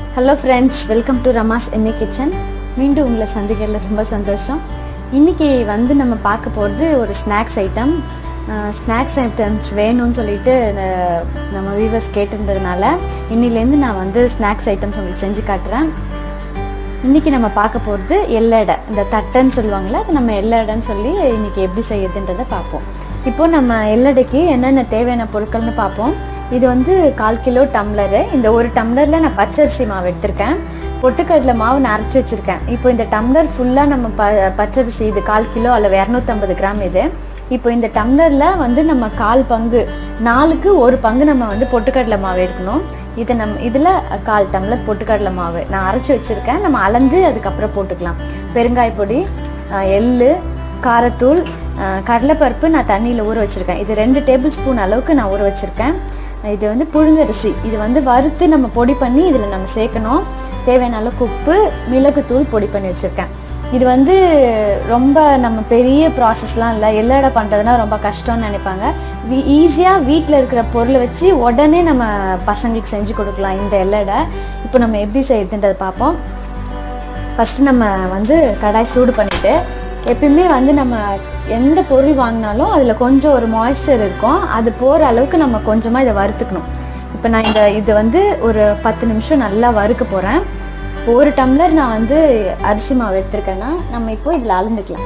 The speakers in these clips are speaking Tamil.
Hello friends, welcome to Rama's MA kitchen. மீண்டும் உங்களை சந்திக்கிறதுல ரொம்ப சந்தோஷம். இன்றைக்கி நம்ம பார்க்க போகிறது ஒரு ஸ்நாக்ஸ் ஐட்டம்ஸ் வேணும்னு சொல்லிட்டு நம்ம வியூவர்ஸ் கேட்டிருந்ததுனால இன்னிலேருந்து நான் ஸ்நாக்ஸ் ஐட்டம்ஸ் உங்களுக்கு செஞ்சு காட்டுறேன். இன்றைக்கி நம்ம பார்க்க போகிறது எள்ளடை. இந்த தட்டைன்னு சொல்லுவாங்களே, அது நம்ம எள்ளடைன்னு சொல்லி இன்றைக்கி எப்படி செய்யுதுன்றதை பார்ப்போம். இப்போது நம்ம எள்ளடைக்கு என்னென்ன தேவையான பொருட்கள்னு பார்ப்போம். இது 1/4 கிலோ டம்ளரு. இந்த ஒரு டம்ளரில் நான் பச்சரிசி மாவு எடுத்திருக்கேன். பொட்டுக்கடலை மாவு நான் அரைச்சி வச்சுருக்கேன். இப்போ இந்த டம்ளர் ஃபுல்லாக நம்ம பச்சரிசி, இது 1/4 கிலோ அல்ல 250 கிராம் இது. இப்போ இந்த டம்ளரில் நம்ம 1/4 பங்கு, 4க்கு 1 பங்கு நம்ம பொட்டுக்கடலை மாவு எடுக்கணும். இதில் 1/4 டம்ளர் பொட்டுக்கடலை மாவு நான் அரைச்சி வச்சுருக்கேன். நம்ம அளந்து அதுக்கப்புறம் போட்டுக்கலாம். பெருங்காய பொடி, எள்ளு, காரத்தூள், கடலைப்பருப்பு நான் தண்ணியில் ஊற வச்சுருக்கேன். இது 2 டேபிள் ஸ்பூன் அளவுக்கு நான் ஊற வச்சுருக்கேன். இது புழுங்கரிசி. இது வறுத்து நம்ம பொடி பண்ணி இதில் நம்ம சேர்க்கணும். தேவையான அளவுக்கு உப்பு, மிளகுத்தூள் பொடி பண்ணி வச்சுருக்கேன். இது ரொம்ப நம்ம பெரிய ப்ராசஸ்லாம் இல்லை. எள்ளடை பண்ணுறதுனா ரொம்ப கஷ்டம்னு நினைப்பாங்க. ஈஸியாக வீட்டில் இருக்கிற பொருளை வச்சு உடனே நம்ம பசங்களுக்கு செஞ்சு கொடுக்கலாம் இந்த எள்ளடை. இப்போ நம்ம எப்படி செய்யுதுன்றதை பார்ப்போம். ஃபஸ்ட்டு நம்ம கடாய் சூடு பண்ணிவிட்டு, எப்பயுமே நம்ம எந்த பொருள் வாங்கினாலும் அதில் கொஞ்சம் ஒரு மாய்ஸ்சர் இருக்கும். அது போகிற அளவுக்கு நம்ம கொஞ்சமாக இதை வறுத்துக்கணும். இப்போ நான் இது ஒரு 10 நிமிஷம் நல்லா வறுக்க போகிறேன். ஒரு டம்ளர் நான் அரிசி மாவு எடுத்துருக்கேன்னா நம்ம இப்போ இதில் அளந்துக்கலாம்.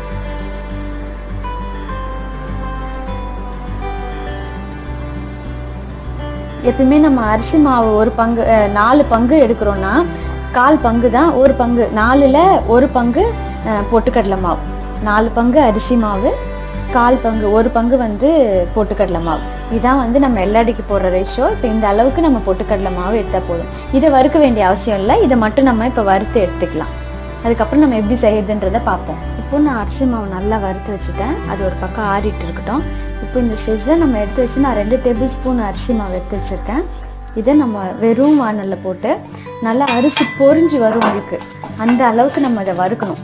எப்பயுமே நம்ம அரிசி மாவு 4 பங்கு எடுக்கிறோன்னா 1/4 பங்கு தான், 1 பங்கு, 4ல் 1 பங்கு பொட்டுக்கடலை மாவு, 4 பங்கு அரிசி மாவு, 1/4 பங்கு, 1 பங்கு பொட்டுக்கடலை மாவு. இதான் நம்ம எள்ளடைக்கு போடுற ரேஷியோ. இப்போ இந்த அளவுக்கு நம்ம பொட்டுக்கடலை மாவு எடுத்தால் போதும். இதை வறுக்க வேண்டிய அவசியம் இல்லை. இதை மட்டும் நம்ம இப்போ வறுத்து எடுத்துக்கலாம். அதுக்கப்புறம் நம்ம எப்படி செய்யுதுன்றதை பார்ப்போம். இப்போ நான் அரிசி மாவு நல்லா வறுத்து வச்சுட்டேன். அது ஒரு பக்கம் ஆறிட்டு இருக்கட்டும். இப்போ இந்த ஸ்டேஜில் நம்ம எடுத்து வச்சு நான் 2 டேபிள் ஸ்பூன் அரிசி மாவு எடுத்து வச்சுருக்கேன். இதை நம்ம வெறும் வானலில் போட்டு நல்லா அரிசி பொரிஞ்சு வரும் உங்களுக்கு, அந்த அளவுக்கு நம்ம அதை வறுக்கணும்.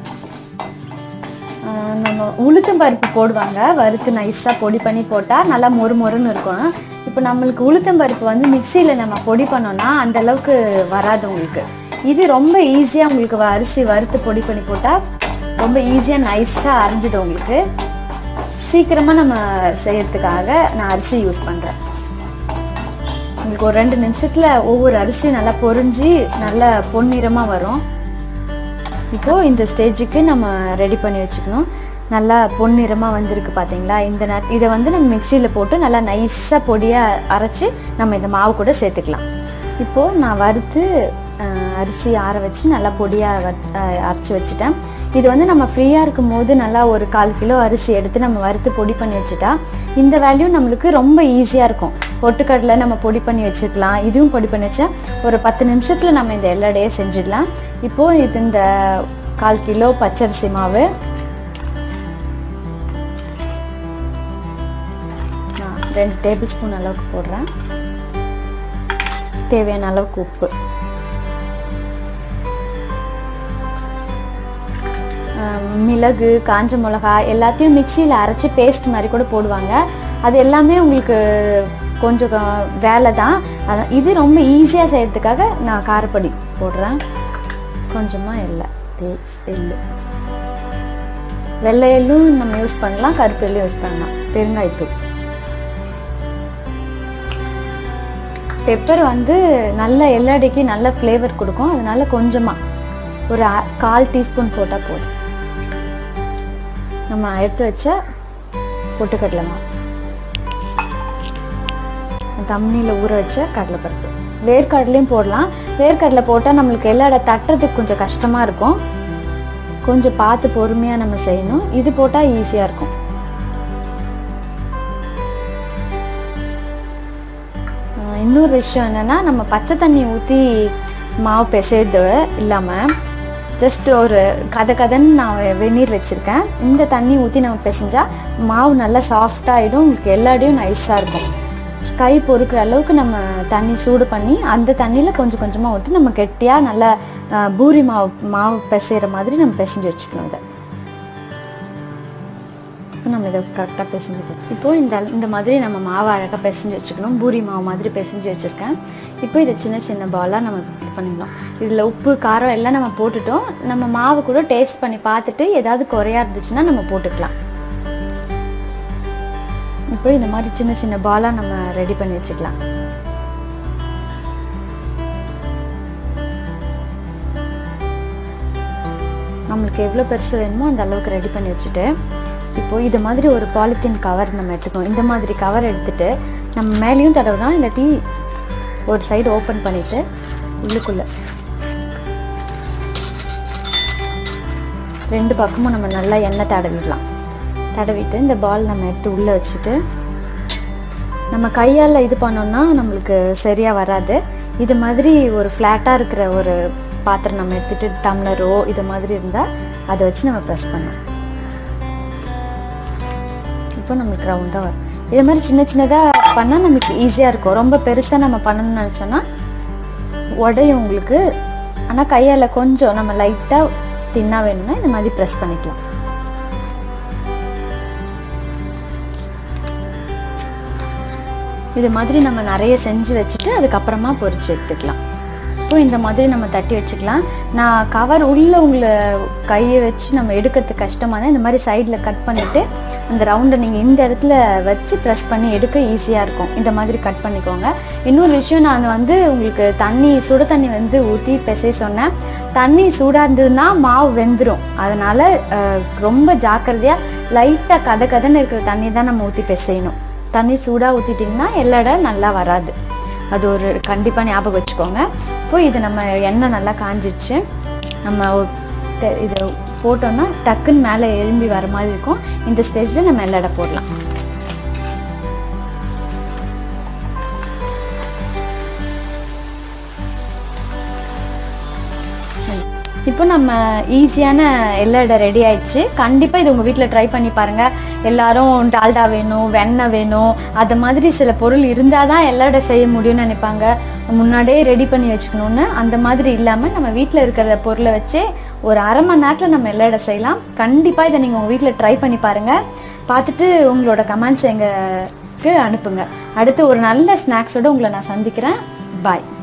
நம்ம உளுத்தம் பருப்பு போடுவாங்க, வறுத்து நைஸாக பொடி பண்ணி போட்டால் நல்லா மொறுன்னு இருக்கும். இப்போ நம்மளுக்கு உளுத்தம் பருப்பு மிக்சியில் நம்ம பொடி பண்ணோன்னா அந்த அளவுக்கு வராது உங்களுக்கு. இது ரொம்ப ஈஸியாக உங்களுக்கு அரிசி வறுத்து பொடி பண்ணி போட்டால் ரொம்ப ஈஸியாக நைஸாக அரைஞ்சிடும் உங்களுக்கு. சீக்கிரமாக நம்ம செய்யறதுக்காக நான் அரிசி யூஸ் பண்ணுறேன். உங்களுக்கு ஒரு 2 நிமிஷத்தில் ஒவ்வொரு அரிசியும் நல்லா பொரிஞ்சு நல்லா பொன்னிறமாக வரும். இப்போது இந்த ஸ்டேஜுக்கு நம்ம ரெடி பண்ணி வச்சுக்கணும். நல்லா பொன்னிறமாக வந்திருக்கு பார்த்தீங்களா? இதை நம்ம மிக்சியில் போட்டு நல்லா நைஸாக பொடியாக அரைச்சி நம்ம இந்த மாவு கூட சேர்த்துக்கலாம். இப்போது நான் வறுத்து அரிசி ஆற வச்சு நல்லா பொடியாக அரைச்சி வச்சுட்டேன். இது நம்ம ஃப்ரீயாக இருக்கும் போது நல்லா ஒரு 1/4 கிலோ அரிசி எடுத்து நம்ம வறுத்து பொடி பண்ணி வச்சுட்டா இந்த வேல்யூ நம்மளுக்கு ரொம்ப ஈஸியாக இருக்கும். பொட்டுக்கடலை நம்ம பொடி பண்ணி வச்சுக்கலாம். இதுவும் பொடி பண்ணி வச்சா ஒரு 10 நிமிஷத்தில் நம்ம இந்த எள்ளடையை செஞ்சிடலாம். இப்போது இந்த 1/4 கிலோ பச்சரிசி மாவு நான் 2 டேபிள் ஸ்பூன் அளவுக்கு போடுறேன். தேவையான அளவுக்கு உப்பு, மிளகு, காஞ்ச மிளகா எல்லாத்தையும் மிக்சியில் அரைச்சி பேஸ்ட் மாதிரி கூட போடுவாங்க. அது எல்லாமே உங்களுக்கு கொஞ்சம் வேலை தான். இது ரொம்ப ஈஸியாக செய்கிறதுக்காக நான் காரப்பொடி போடுறேன். கொஞ்சமாக எள்ளு, வெள்ளை எள்ளும் நம்ம யூஸ் பண்ணலாம், கருப்பு எள்ளும் யூஸ் பண்ணலாம். பெருங்காயத்தூள், பெப்பர் நல்ல எள்ளடைக்கு நல்ல ஃப்ளேவர் கொடுக்கும். அதனால கொஞ்சமாக ஒரு 1/4 டீஸ்பூன் போட்டால் போதும். நம்ம எடுத்து வச்ச பொட்டுக்கடலை மாவு, தண்ணியில் ஊற வச்ச கடலைப்பருப்பு, வேர்க்கடலையும் போடலாம். வேர்க்கடலை போட்டால் நம்மளுக்கு எள்ளடை தட்டுறதுக்கு கொஞ்சம் கஷ்டமாக இருக்கும். கொஞ்சம் பார்த்து பொறுமையாக நம்ம செய்யணும். இது போட்டால் ஈஸியாக இருக்கும். இன்னொரு விஷயம் என்னென்னா, நம்ம பச்சை தண்ணி ஊற்றி மாவு பிசைறது இல்லாமல் ஜஸ்ட் ஒரு கதன்னு நான் வெந்நீர் வச்சுருக்கேன். இந்த தண்ணி ஊற்றி நம்ம பிசைஞ்சால் மாவு நல்லா சாஃப்டாகிடும். உங்களுக்கு எள்ளடையும் நைஸாக இருக்கும். கை பொறுக்கிற அளவுக்கு நம்ம தண்ணி சூடு பண்ணி அந்த தண்ணியில் கொஞ்சம் கொஞ்சமாக ஊற்றி நம்ம கெட்டியாக நல்லா பூரி மாவு பிசைகிற மாதிரி நம்ம பிசைஞ்சு வச்சுக்கணும். இதை நம்ம இதை கரெக்டாக பிசைஞ்சுக்கணும். இப்போது இந்த மாதிரி நம்ம மாவை அழகாக பிசைஞ்சு வச்சுக்கணும். பூரி மாவு மாதிரி பிசைஞ்சு வச்சுருக்கேன். இப்போ இதை சின்ன சின்ன பாலாக நம்ம இது பண்ணிக்கலாம். இதில் உப்பு காரம் எல்லாம் நம்ம போட்டுட்டோம். நம்ம மாவு கூட டேஸ்ட் பண்ணி பார்த்துட்டு ஏதாவது குறையா இருந்துச்சுன்னா நம்ம போட்டுக்கலாம். இப்போ இந்த மாதிரி சின்ன சின்ன பாலாக நம்ம ரெடி பண்ணி வச்சுக்கலாம். நம்மளுக்கு எவ்வளோ பெருசு வேணுமோ அந்த அளவுக்கு ரெடி பண்ணி வச்சுட்டு இப்போது இது மாதிரி ஒரு பாலித்தீன் கவர் நம்ம எடுத்துக்கணும். இந்த மாதிரி கவர் எடுத்துகிட்டு நம்ம மேலேயும் தடவலாம், இல்லாட்டி ஒரு சைடு ஓப்பன் பண்ணிவிட்டு உள்ளுக்குள்ளே 2 பக்கமும் நம்ம நல்லா எண்ணெய் தடவிடலாம். தடவிட்டு இந்த பால் நம்ம எடுத்து உள்ளே வச்சுட்டு நம்ம கையால் இது பண்ணோம்னா நம்மளுக்கு சரியாக வராது. இது மாதிரி ஒரு ஃப்ளாட்டாக இருக்கிற ஒரு பாத்திரம் நம்ம எடுத்துகிட்டு டம்ளரோ இது மாதிரி இருந்தால் அதை வச்சு நம்ம ப்ரெஸ் பண்ணோம். இப்போ நம்மளுக்கு ரவுண்டாக வரும். இது மாதிரி சின்ன சின்னதாக பண்ணால் நம்மளுக்கு ஈஸியாக இருக்கும். ரொம்ப பெருசாக நம்ம பண்ணணும்னு நினச்சோன்னா உடையும் உங்களுக்கு. ஆனால் கையால் கொஞ்சம் நம்ம லைட்டாக தின்னாக வேணும்னா இந்த மாதிரி ப்ரெஸ் பண்ணிக்கலாம். இது மாதிரி நம்ம நிறைய செஞ்சு வச்சுட்டு அதுக்கப்புறமா பொரிச்சு எடுத்துக்கலாம். இப்போ இந்த மாதிரி நம்ம தட்டி வச்சுக்கலாம். நான் கவர் உள்ளே உங்களை கையை வச்சு நம்ம எடுக்கிறதுக்கு கஷ்டமாக தான் இந்த மாதிரி சைடில் கட் பண்ணிவிட்டு அந்த ரவுண்டை நீங்கள் இந்த இடத்துல வச்சு ப்ரெஸ் பண்ணி எடுக்க ஈஸியாக இருக்கும். இந்த மாதிரி கட் பண்ணிக்கோங்க. இன்னொரு விஷயம், நான் உங்களுக்கு சுட தண்ணி ஊற்றி பிசைய சொன்னேன். தண்ணி சூடாக இருந்ததுன்னா மாவு வெந்துடும். அதனால் ரொம்ப ஜாக்கிரதையாக லைட்டாக கதன்னு இருக்கிற தண்ணி தான் நம்ம ஊற்றி பிசையணும். தண்ணி சூடாக ஊற்றிட்டிங்கன்னா எல்லடை நல்லா வராது. அது ஒரு கண்டிப்பாக ஞாபகம் வச்சுக்கோங்க. இப்போ இது நம்ம எண்ணெய் நல்லா காஞ்சிடுச்சு. நம்ம இதை போட்டோம்னா டக்குன்னு மேலே எழும்பி வர மாதிரி இருக்கும். இந்த ஸ்டேஜில் நம்ம எல்லடை போடலாம். இப்போ நம்ம ஈஸியான எல்லடை ரெடி ஆயிடுச்சு. கண்டிப்பாக இது உங்கள் வீட்டில் ட்ரை பண்ணி பாருங்கள். எல்லாரும் டால்டா வேணும், வெண்ணெய் வேணும், அது மாதிரி சில பொருள் இருந்தால் தான் எல்லடை செய்ய முடியும்னு நினைப்பாங்க. முன்னாடியே ரெடி பண்ணி வச்சுக்கணுன்னு. அந்த மாதிரி இல்லாமல் நம்ம வீட்டில் இருக்கிற பொருளை வச்சு ஒரு அரை மணி நேரத்தில் நம்ம எல்லடை செய்யலாம். கண்டிப்பாக இதை நீங்கள் உங்கள் வீட்டில் ட்ரை பண்ணி பாருங்கள். பார்த்துட்டு உங்களோட கமெண்ட்ஸ் எங்களுக்கு அனுப்புங்க. அடுத்து ஒரு நல்ல ஸ்நாக்ஸோடு உங்களை நான் சந்திக்கிறேன். பாய்.